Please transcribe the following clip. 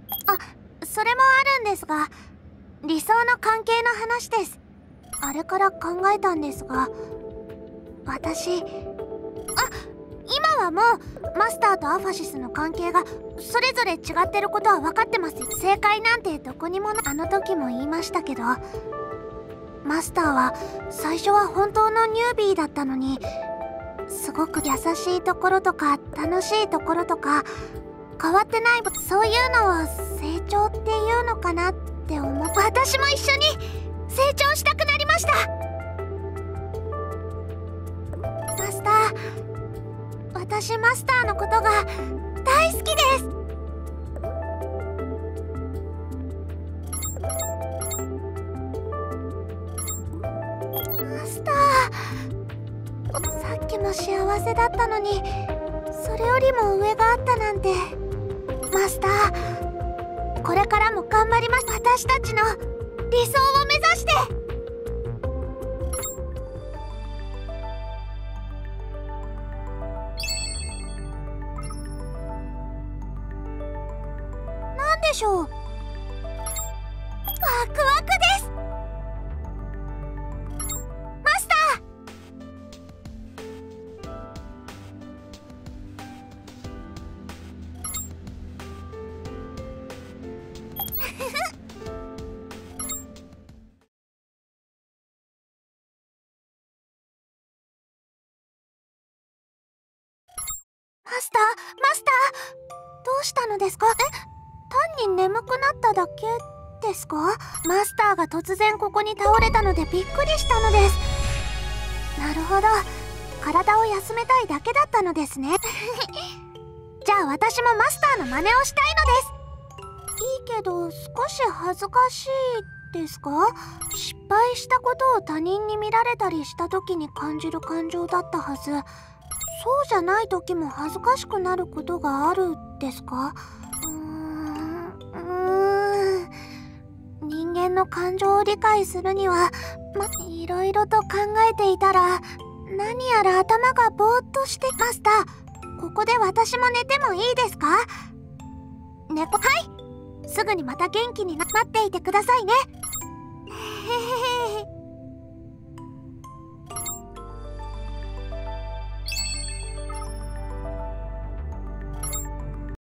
それもあるんですが、理想の関係の話です。あれから考えたんですが、私、今はもうマスターとアファシスの関係がそれぞれ違ってることは分かってます。正解なんてどこにもあの時も言いましたけど、マスターは最初は本当のニュービーだったのに、すごく優しいところとか楽しいところとか変わってない、そういうのを成長っていうのかなって思って、私も一緒に成長したくなりました。マスター、私マスターのことが大好きです。マスター、さっきも幸せだったのに、それよりも上があったなんて。マスター、これからも頑張ります。私たちの理想を目指して。なんでしょう。ワクワクです。マスター。マスター、マスター、どうしたのですか？単に眠くなっただけですか？マスターが突然ここに倒れたのでびっくりしたのです。なるほど、体を休めたいだけだったのですね。じゃあ私もマスターの真似をしたいのです。いいけど少し恥ずかしいですか？失敗したことを他人に見られたりした時に感じる感情だったはず。そうじゃない時も恥ずかしくなることがあるですか？人間の感情を理解するにはいろいろと考えていたら、何やら頭がぼーっとして。マスター、ここで私も寝てもいいですか？はい、すぐにまた元気に待っていてくださいね。へへへ。